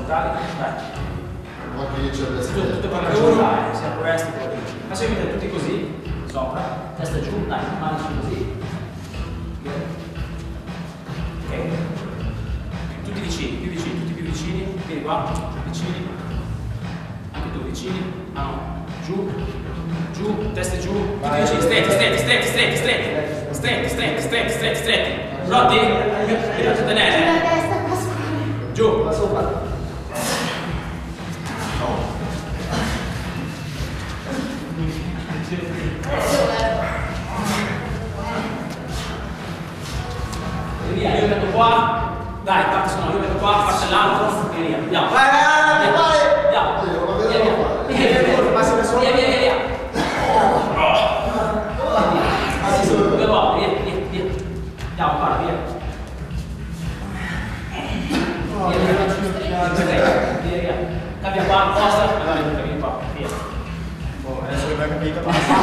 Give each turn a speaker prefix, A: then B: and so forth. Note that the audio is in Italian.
A: centrali, vai.
B: Anche io c'è il destra.
A: Tutto per la sia questo che adesso vi mettete tutti così, sopra, testa giù, dai, mani su così. Ok. Tutti vicini, più vicini, tutti più vicini, vieni qua, vicini. Anche tu vicini, no, giù, giù, teste giù, tutti vicini, stretti, stretti, stretti, stretti, stretti, stretti, stretti, stretti, stretti, stretti. Pronti? Tirate a tenere.
C: La testa qua sopra.
A: Giù.
B: Va sopra.
A: E via, io metto qua. Dai, parte sono, io metto qua, parte l'altro e via. Andiamo.
B: Vai, vai, vai.
A: Andiamo. Via, via. Via, via, via, via. Due volte, via, via, via. Andiamo, guarda, via. Via, via. Cambia qua, posta, allora vieni qua, via.
B: Adesso che abbiamo capito, basta.